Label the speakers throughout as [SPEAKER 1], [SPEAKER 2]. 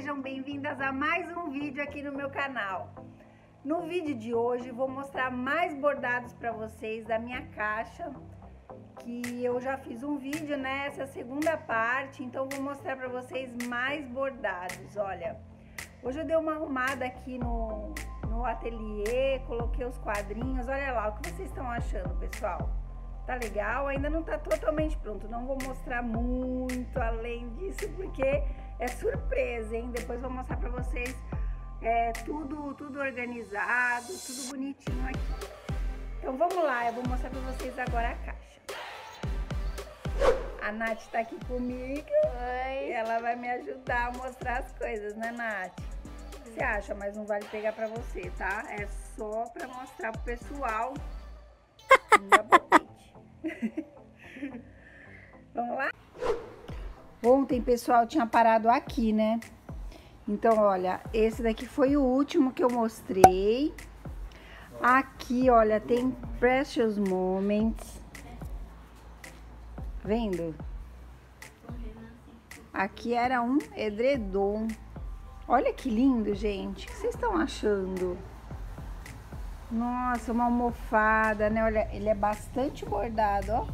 [SPEAKER 1] sejam bem-vindas a mais um vídeo aqui no meu canal. No vídeo de hoje vou mostrar mais bordados para vocês da minha caixa, que eu já fiz um vídeo, né, essa segunda parte, então vou mostrar para vocês mais bordados. Olha, hoje eu dei uma arrumada aqui no ateliê, coloquei os quadrinhos, olha lá, o que vocês estão achando, pessoal? Tá legal? Ainda não tá totalmente pronto, não vou mostrar muito além disso, porque é surpresa, hein? Depois vou mostrar pra vocês tudo organizado, tudo bonitinho aqui. Então vamos lá, eu vou mostrar pra vocês agora a caixa. A Nath tá aqui comigo.
[SPEAKER 2] Oi.
[SPEAKER 1] Ela vai me ajudar a mostrar as coisas, né, Nath? Você acha, mas não vale pegar pra você, tá? É só pra mostrar pro pessoal. Vamos lá? Ontem, pessoal, tinha parado aqui, né? Então, olha, esse daqui foi o último que eu mostrei. Aqui, olha, tem Precious Moments. Vendo? Aqui era um edredom. Olha que lindo, gente. O que vocês estão achando? Nossa, uma almofada, né? Olha, ele é bastante bordado, ó.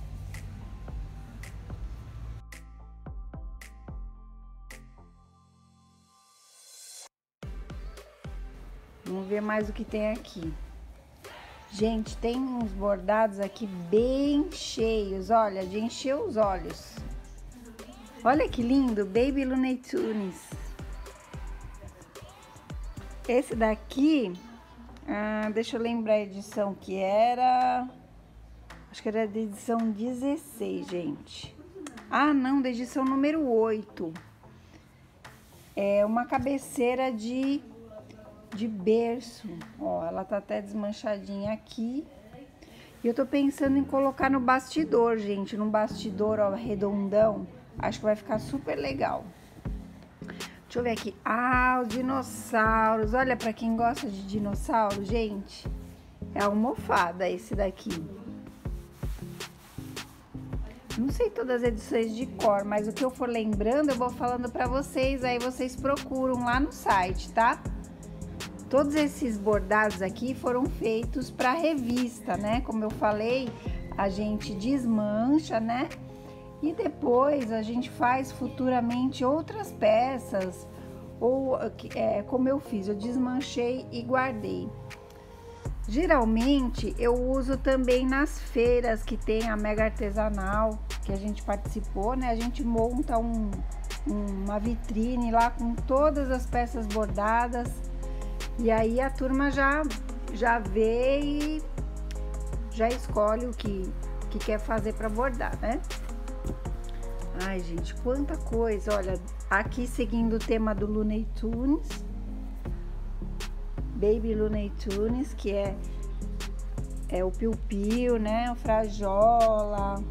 [SPEAKER 1] Vamos ver mais o que tem aqui. Gente, tem uns bordados aqui bem cheios, olha, de encher os olhos. Olha que lindo, Baby Looney Tunes. Esse daqui... deixa eu lembrar a edição que era. Acho que era da edição 16, gente. Ah, não, da edição número 8. É uma cabeceira de berço. Ó, ela tá até desmanchadinha aqui. E eu tô pensando em colocar no bastidor, gente. No bastidor, ó, redondão. Acho que vai ficar super legal. Deixa eu ver aqui. Ah, os dinossauros. Olha, pra quem gosta de dinossauro, gente, é almofada esse daqui. Não sei todas as edições de cor, mas o que eu for lembrando, eu vou falando pra vocês. Aí vocês procuram lá no site, tá? Todos esses bordados aqui foram feitos pra revista, né? Como eu falei, a gente desmancha, né? E depois a gente faz futuramente outras peças, ou como eu fiz, eu desmanchei e guardei. Geralmente eu uso também nas feiras que tem a Mega Artesanal, que a gente participou, né? A gente monta uma vitrine lá com todas as peças bordadas, e aí a turma já vê e já escolhe o que quer fazer para bordar, né? Ai, gente, quanta coisa. Olha, aqui seguindo o tema do Looney Tunes, Baby Looney Tunes, que é o Piu Piu, né? O Frajola.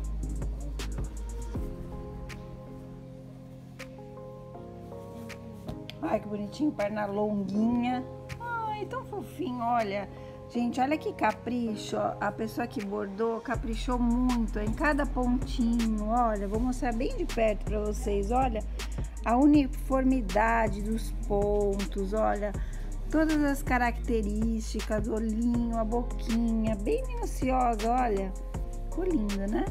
[SPEAKER 1] Ai, que bonitinho, perna longuinha. Ai, tão fofinho, olha. Gente, olha que capricho, ó. A pessoa que bordou caprichou muito em cada pontinho, olha, vou mostrar bem de perto pra vocês, olha, a uniformidade dos pontos, olha, todas as características, o olhinho, a boquinha, bem minuciosa, olha, ficou lindo, né?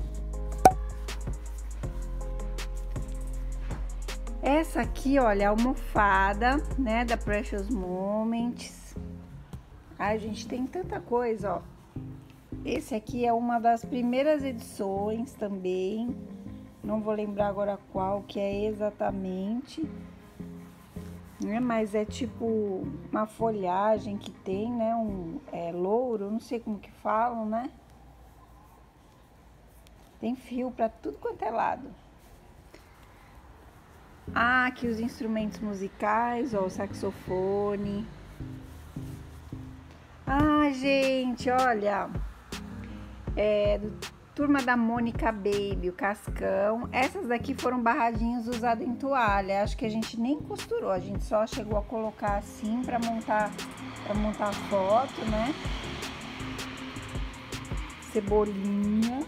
[SPEAKER 1] Essa aqui, olha, a almofada, né, da Precious Moments. Ai, gente, tem tanta coisa, ó. Esse aqui é uma das primeiras edições também. Não vou lembrar agora qual que é exatamente, né? Mas é tipo uma folhagem que tem, né? Louro, não sei como que falam, né? Tem fio pra tudo quanto é lado. Ah, aqui os instrumentos musicais, ó, o saxofone. Ah, gente, olha, Turma da Mônica Baby, o Cascão. Essas daqui foram barradinhos usados em toalha. Acho que a gente nem costurou, a gente só chegou a colocar assim pra montar a foto, né? Cebolinha.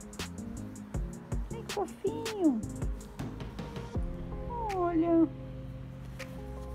[SPEAKER 1] Ai, que fofinho. Olha,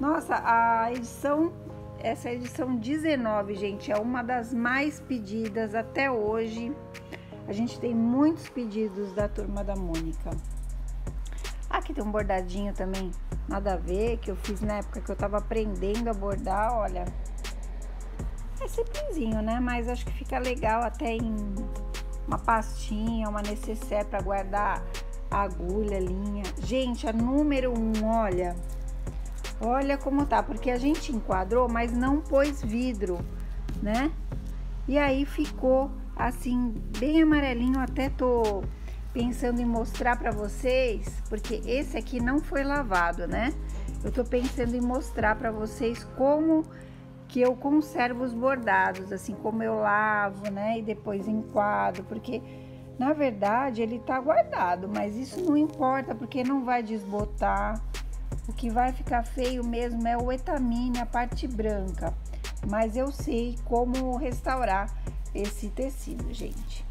[SPEAKER 1] Nossa, essa edição 19, gente, é uma das mais pedidas até hoje. A gente tem muitos pedidos da Turma da Mônica. Aqui tem um bordadinho também, nada a ver, que eu fiz na época que eu tava aprendendo a bordar, olha. É simplesinho, né? Mas acho que fica legal até em uma pastinha, uma necessaire para guardar a agulha, a linha. Gente, a número 1, olha como tá, porque a gente enquadrou, mas não pôs vidro, né? E aí ficou assim, bem amarelinho. Até tô pensando em mostrar pra vocês, porque esse aqui não foi lavado, né? Eu tô pensando em mostrar pra vocês como que eu conservo os bordados, assim, como eu lavo, né? E depois enquadro, porque na verdade ele tá guardado, mas isso não importa, porque não vai desbotar. O que vai ficar feio mesmo é o etamine, a parte branca. Mas eu sei como restaurar esse tecido, gente.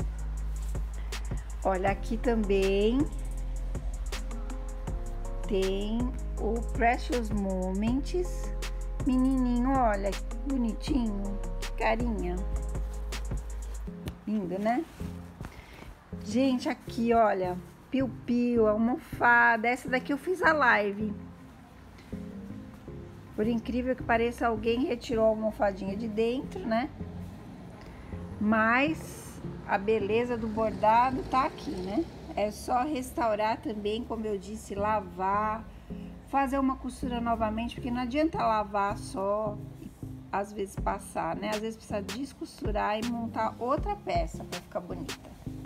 [SPEAKER 1] Olha, aqui também tem o Precious Moments. Menininho, olha, que bonitinho, que carinha. Lindo, né? Gente, aqui, olha, piu-piu, almofada. Essa daqui eu fiz a live. Por incrível que pareça, alguém retirou a almofadinha de dentro, né? Mas a beleza do bordado tá aqui, né? É só restaurar também, como eu disse, lavar, fazer uma costura novamente, porque não adianta lavar só e às vezes passar, né? Às vezes precisa descosturar e montar outra peça para ficar bonita.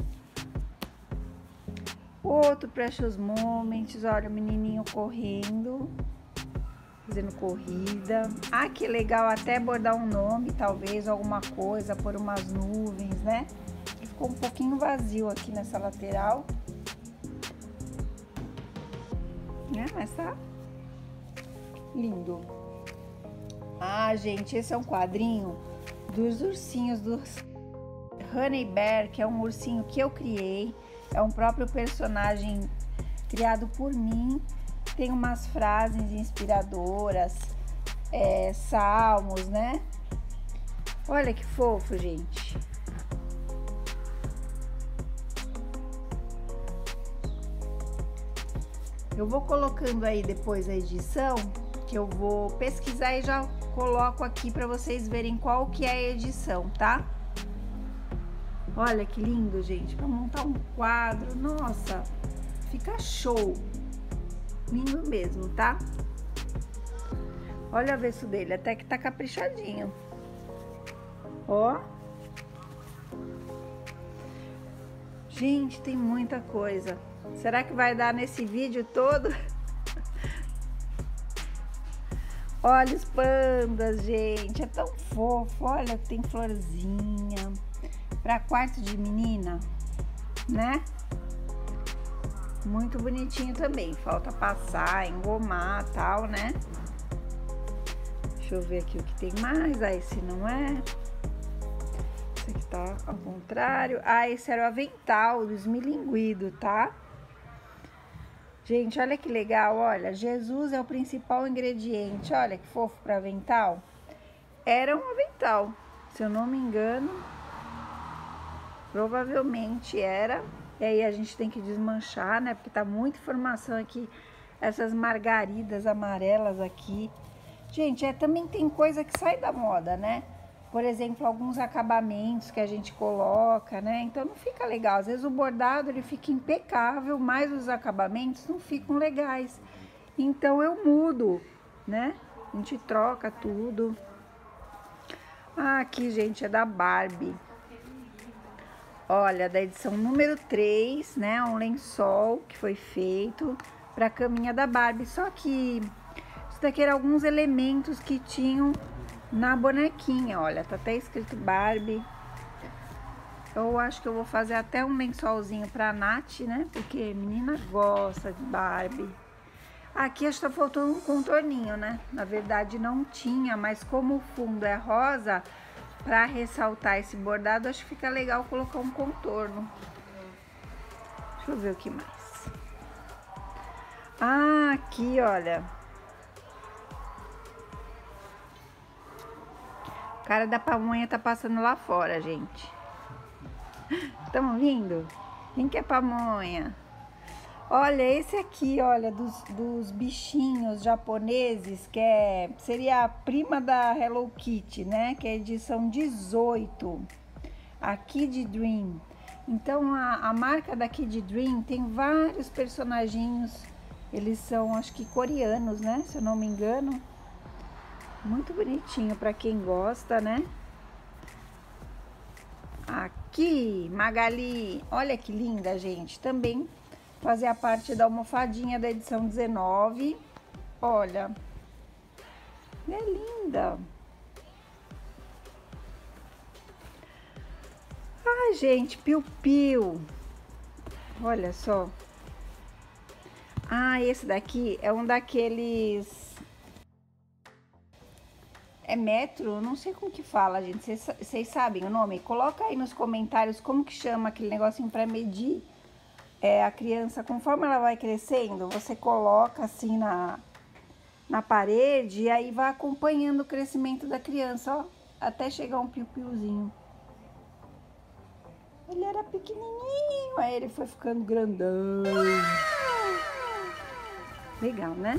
[SPEAKER 1] Outro Precious Moments, olha o menininho correndo, fazendo corrida. Ah, que legal, até bordar um nome, talvez, alguma coisa, por umas nuvens, né? Ficou um pouquinho vazio aqui nessa lateral. Mas tá lindo. Ah, gente, esse é um quadrinho dos ursinhos dos Honey Bear, que é um ursinho que eu criei. É um próprio personagem criado por mim. Tem umas frases inspiradoras, salmos, né? Olha que fofo, gente. Eu vou colocando aí depois a edição, que eu vou pesquisar e já coloco aqui para vocês verem qual que é a edição, tá? Olha que lindo, gente, para montar um quadro, nossa, fica show. Lindo mesmo, tá? Olha o avesso dele, até que tá caprichadinho. Ó. Gente, tem muita coisa. Será que vai dar nesse vídeo todo? Olha os pandas, gente. É tão fofo. Olha, tem florzinha. Pra quarto de menina, né? Muito bonitinho também. Falta passar, engomar, tal, né? Deixa eu ver aqui o que tem mais. Ah, esse não é. Esse aqui tá ao contrário. Ah, esse era o avental do esmilinguido, tá? Gente, olha que legal, olha, Jesus é o principal ingrediente, olha que fofo para avental. Era um avental, se eu não me engano, provavelmente era. E aí a gente tem que desmanchar, né, porque tá muita informação aqui, essas margaridas amarelas aqui. Gente, também tem coisa que sai da moda, né? Por exemplo, alguns acabamentos que a gente coloca, né? Então não fica legal. Às vezes o bordado ele fica impecável, mas os acabamentos não ficam legais. Então eu mudo, né? A gente troca tudo. Ah, aqui, gente, é da Barbie. Olha, da edição número 3, né? Um lençol que foi feito pra caminha da Barbie. Só que isso daqui eram alguns elementos que tinham na bonequinha, olha, tá até escrito Barbie. Eu acho que eu vou fazer até um lençolzinho pra Nath, né? Porque menina gosta de Barbie. Aqui acho que tá faltando um contorninho, né? Na verdade não tinha, mas como o fundo é rosa, pra ressaltar esse bordado, acho que fica legal colocar um contorno. Deixa eu ver o que mais. Ah, aqui, olha. O cara da pamonha tá passando lá fora, gente. Estão vindo? Quem quer pamonha? Olha, esse aqui, olha, dos bichinhos japoneses, que seria a prima da Hello Kitty, né? Que é a edição 18, a Kid Dream. Então, a marca da Kid Dream tem vários personagens, eles são, acho que coreanos, né? Se eu não me engano. Muito bonitinho para quem gosta, né? Aqui, Magali, olha que linda, gente, também fazia parte da almofadinha da edição 19. Olha, é linda. Ai, gente, piu-piu. Olha só. Ah, esse daqui é um daqueles... É metro? Não sei como que fala, gente. Vocês sabem o nome? Coloca aí nos comentários como que chama aquele negocinho para medir a criança. Conforme ela vai crescendo, você coloca assim na parede e aí vai acompanhando o crescimento da criança, ó. Até chegar um piu-piuzinho. Ele era pequenininho, aí ele foi ficando grandão. Legal, né?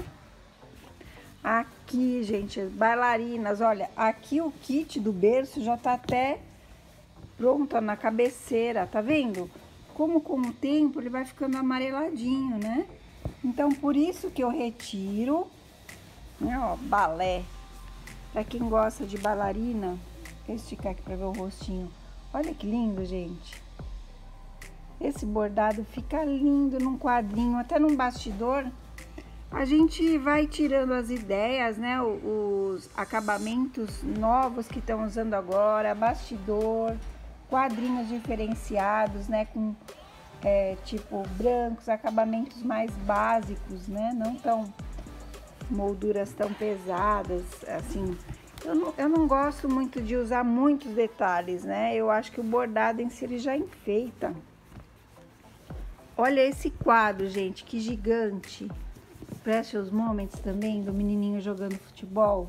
[SPEAKER 1] Aqui, gente, bailarinas, olha, aqui o kit do berço já tá até pronto na cabeceira, tá vendo? Como com o tempo ele vai ficando amareladinho, né? Então, por isso que eu retiro, né, ó, balé. Pra quem gosta de bailarina, vou esticar aqui pra ver o rostinho. Olha que lindo, gente. Esse bordado fica lindo num quadrinho, até num bastidor. A gente vai tirando as ideias, né? Os acabamentos novos que estão usando agora, bastidor, quadrinhos diferenciados, né? Com tipo brancos, acabamentos mais básicos, né? Não tão molduras tão pesadas, assim. Eu não gosto muito de usar muitos detalhes, né? Eu acho que o bordado em si ele já enfeita. Olha esse quadro, gente, que gigante. Precious Moments também, do menininho jogando futebol.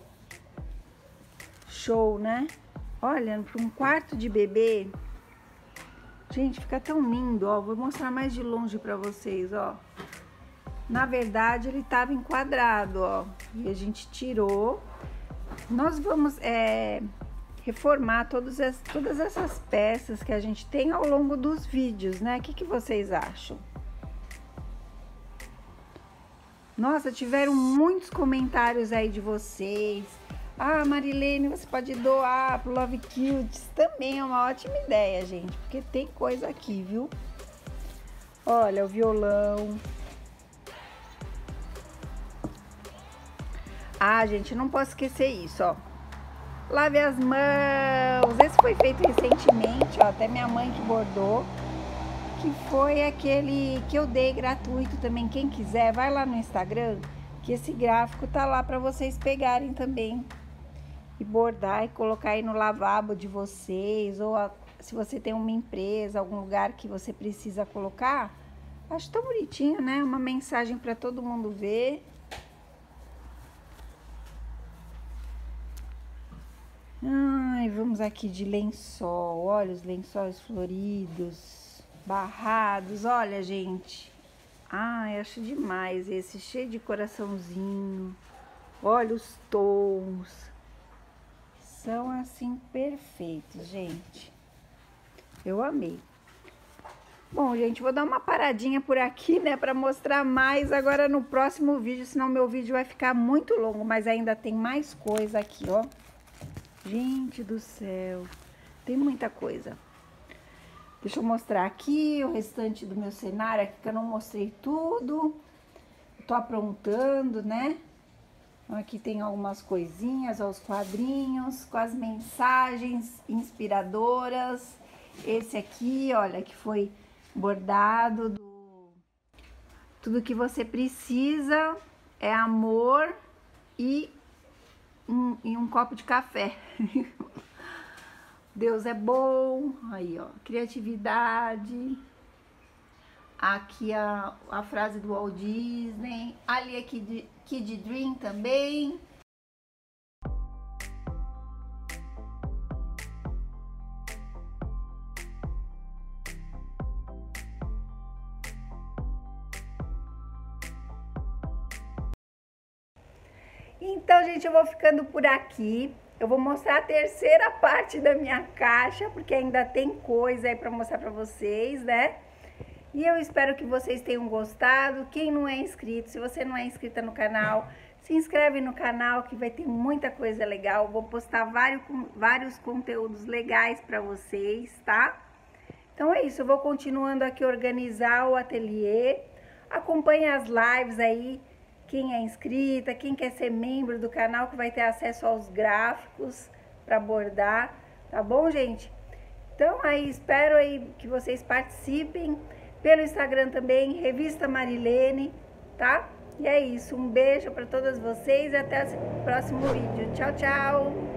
[SPEAKER 1] Show, né? Olha, para um quarto de bebê. Gente, fica tão lindo, ó. Vou mostrar mais de longe para vocês, ó. Na verdade, ele tava enquadrado, ó. E a gente tirou. Nós vamos reformar todas essas peças que a gente tem ao longo dos vídeos, né? O que vocês acham? Nossa, tiveram muitos comentários aí de vocês. Ah, Marilene, você pode doar pro Love Kids. Também é uma ótima ideia, gente, porque tem coisa aqui, viu? Olha, o violão. Ah, gente, não posso esquecer isso, ó. Lave as mãos. Esse foi feito recentemente, ó, até minha mãe que bordou. Que foi aquele que eu dei gratuito também. Quem quiser, vai lá no Instagram, que esse gráfico tá lá para vocês pegarem também e bordar e colocar aí no lavabo de vocês, ou se você tem uma empresa, algum lugar que você precisa colocar. Acho tão bonitinho, né? Uma mensagem para todo mundo ver. Ai, vamos aqui de lençol. Olha os lençóis floridos, barrados, olha, gente. Ai, acho demais esse, cheio de coraçãozinho. Olha os tons. São assim perfeitos, gente. Eu amei. Bom, gente, vou dar uma paradinha por aqui, né, para mostrar mais agora no próximo vídeo, senão meu vídeo vai ficar muito longo, mas ainda tem mais coisa aqui, ó. Gente do céu, tem muita coisa. Deixa eu mostrar aqui o restante do meu cenário, aqui que eu não mostrei tudo. Tô aprontando, né? Aqui tem algumas coisinhas, ó, os quadrinhos com as mensagens inspiradoras. Esse aqui, olha, que foi bordado tudo que você precisa é amor e um copo de café. Deus é bom. Aí, ó, criatividade. Aqui a frase do Walt Disney. Ali é Kid Dream também. gente, eu vou ficando por aqui. Eu vou mostrar a terceira parte da minha caixa, porque ainda tem coisa aí pra mostrar pra vocês, né? E eu espero que vocês tenham gostado. Quem não é inscrito, se você não é inscrita no canal, se inscreve no canal que vai ter muita coisa legal. Vou postar vários conteúdos legais pra vocês, tá? Então é isso, eu vou continuando aqui a organizar o ateliê. Acompanhe as lives aí, quem é inscrita, quem quer ser membro do canal, que vai ter acesso aos gráficos para bordar, tá bom, gente? Então aí, espero aí que vocês participem pelo Instagram também, Revista Marilene, tá? E é isso, um beijo para todas vocês e até o próximo vídeo. Tchau, tchau!